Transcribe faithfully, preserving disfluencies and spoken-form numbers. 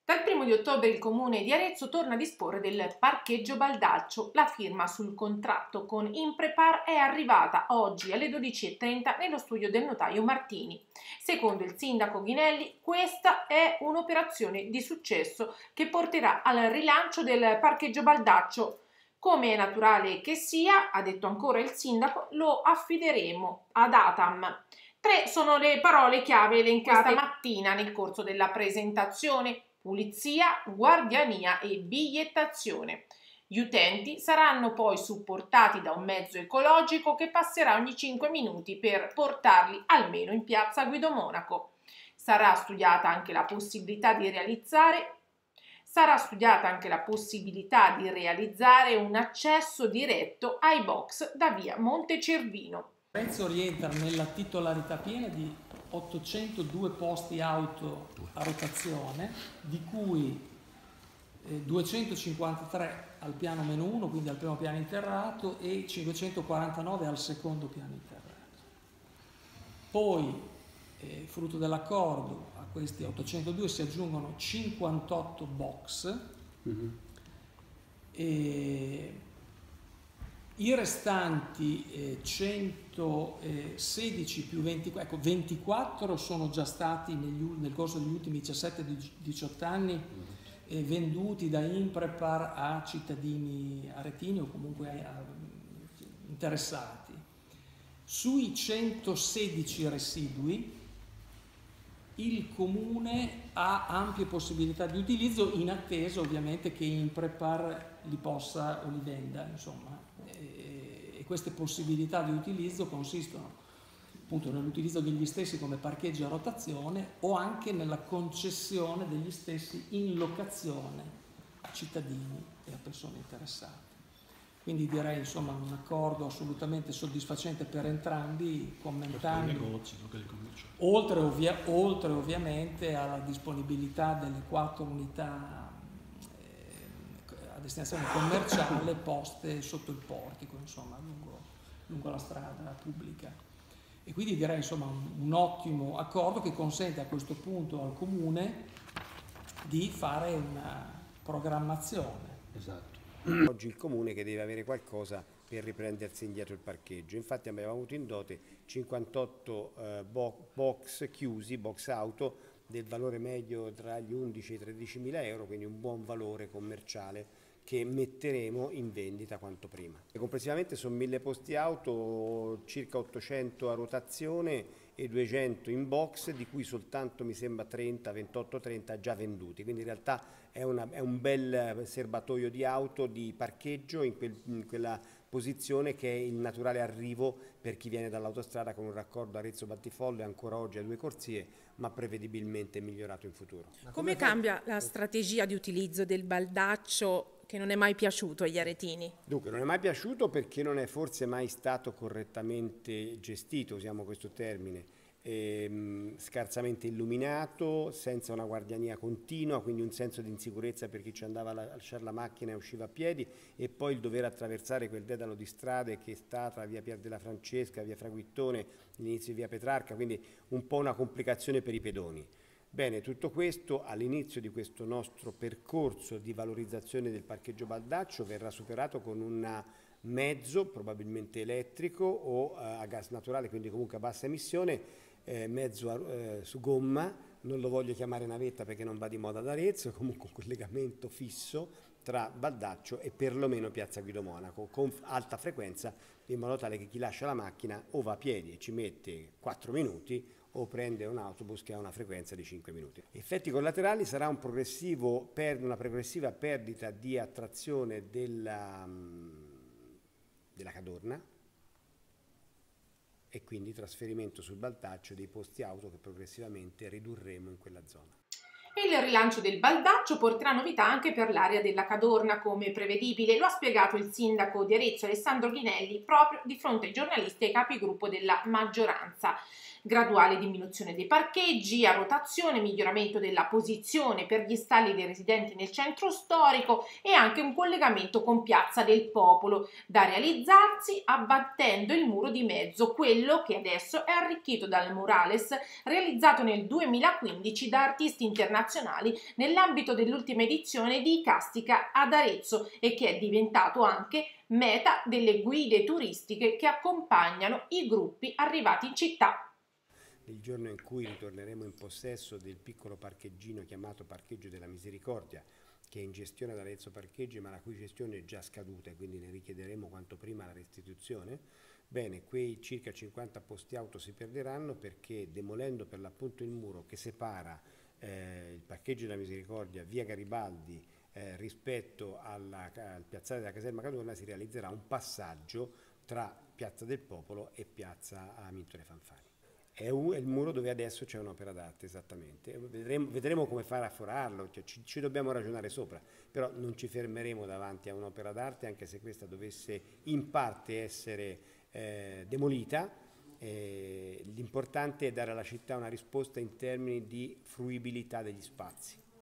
Dal primo di ottobre il Comune di Arezzo torna a disporre del parcheggio Baldaccio. La firma sul contratto con Imprepar è arrivata oggi alle dodici e trenta nello studio del notaio Martini. Secondo il sindaco Ghinelli, questa è un'operazione di successo che porterà al rilancio del parcheggio Baldaccio. Come è naturale che sia, ha detto ancora il sindaco, lo affideremo ad Atam. Tre sono le parole chiave elencate questa mattina nel corso della presentazione: pulizia, guardiania e bigliettazione. Gli utenti saranno poi supportati da un mezzo ecologico che passerà ogni cinque minuti per portarli almeno in piazza Guido Monaco. Sarà studiata anche la possibilità di realizzare Sarà studiata anche la possibilità di realizzare un accesso diretto ai box da via Montecervino. Arezzo rientra nella titolarità piena di ottocentodue posti auto a rotazione, di cui eh, duecentocinquantatré al piano meno uno, quindi al primo piano interrato, e cinquecentoquarantanove al secondo piano interrato. Poi, eh, frutto dell'accordo, a questi ottocentodue si aggiungono cinquantotto box, mm-hmm. e i restanti eh, centosedici più ventiquattro, ecco, ventiquattro sono già stati negli, nel corso degli ultimi diciassette diciotto anni eh, venduti da Imprepar a cittadini aretini o comunque a, a, interessati. Sui centosedici residui il Comune ha ampie possibilità di utilizzo, in attesa ovviamente che Imprepar li possa o li venda, insomma. E queste possibilità di utilizzo consistono appunto nell'utilizzo degli stessi come parcheggi a rotazione o anche nella concessione degli stessi in locazione a cittadini e a persone interessate. Quindi direi insomma un accordo assolutamente soddisfacente per entrambi, commentando negozi, oltre, ovvia, oltre ovviamente alla disponibilità delle quattro unità a destinazione commerciale poste sotto il portico, insomma, lungo, lungo la strada pubblica. E quindi direi insomma un, un ottimo accordo che consente a questo punto al Comune di fare una programmazione. Esatto. Oggi il Comune che deve avere qualcosa per riprendersi indietro il parcheggio. Infatti abbiamo avuto in dote cinquantotto eh, bo box chiusi, box auto, del valore medio tra gli undici e i tredici mila euro, quindi un buon valore commerciale che metteremo in vendita quanto prima. Complessivamente sono mille posti auto, circa ottocento a rotazione e duecento in box, di cui soltanto mi sembra trenta, ventotto trenta già venduti, quindi in realtà è, una, è un bel serbatoio di auto di parcheggio in, quel, in quella posizione che è il naturale arrivo per chi viene dall'autostrada, con un raccordo Arezzo-Battifolle ancora oggi a due corsie, ma prevedibilmente migliorato in futuro. Come, come cambia la strategia di utilizzo del Baldaccio, che non è mai piaciuto agli aretini? Dunque, non è mai piaciuto perché non è forse mai stato correttamente gestito, usiamo questo termine, ehm, scarsamente illuminato, senza una guardiania continua, quindi un senso di insicurezza per chi ci andava a lasciare la macchina e usciva a piedi, e poi il dover attraversare quel dedalo di strade che sta tra via Pier della Francesca, via Fraguittone, l'inizio di via Petrarca, quindi un po' una complicazione per i pedoni. Bene, tutto questo all'inizio di questo nostro percorso di valorizzazione del parcheggio Baldaccio verrà superato con un mezzo, probabilmente elettrico o eh, a gas naturale, quindi comunque a bassa emissione, eh, mezzo eh, su gomma, non lo voglio chiamare navetta perché non va di moda ad Arezzo, comunque un collegamento fisso tra Baldaccio e perlomeno piazza Guido Monaco, con alta frequenza, in modo tale che chi lascia la macchina o va a piedi e ci mette quattro minuti, o prende un autobus che ha una frequenza di cinque minuti. Effetti collaterali: sarà un progressivo per, una progressiva perdita di attrazione della, della Cadorna e quindi trasferimento sul Baldaccio dei posti auto che progressivamente ridurremo in quella zona. Il rilancio del Baldaccio porterà novità anche per l'area della Cadorna, come prevedibile. Lo ha spiegato il sindaco di Arezzo Alessandro Ghinelli proprio di fronte ai giornalisti e ai capigruppo della maggioranza. graduale diminuzione dei parcheggi a rotazione, miglioramento della posizione per gli stalli dei residenti nel centro storico e anche un collegamento con Piazza del Popolo, da realizzarsi abbattendo il muro di mezzo, quello che adesso è arricchito dal murales realizzato nel duemilaquindici da artisti internazionali nell'ambito dell'ultima edizione di Icastica ad Arezzo e che è diventato anche meta delle guide turistiche che accompagnano i gruppi arrivati in città. Il giorno in cui ritorneremo in possesso del piccolo parcheggino chiamato Parcheggio della Misericordia, che è in gestione ad Arezzo Parcheggi, ma la cui gestione è già scaduta e quindi ne richiederemo quanto prima la restituzione, bene, quei circa cinquanta posti auto si perderanno perché demolendo per l'appunto il muro che separa eh, il Parcheggio della Misericordia via Garibaldi eh, rispetto alla, al piazzale della caserma Cadorna si realizzerà un passaggio tra Piazza del Popolo e Piazza Amintore Fanfani. È, un, è il muro dove adesso c'è un'opera d'arte, esattamente. Vedremo, vedremo come fare a forarlo, cioè ci, ci dobbiamo ragionare sopra, però non ci fermeremo davanti a un'opera d'arte, anche se questa dovesse in parte essere eh, demolita. Eh, l'importante è dare alla città una risposta in termini di fruibilità degli spazi.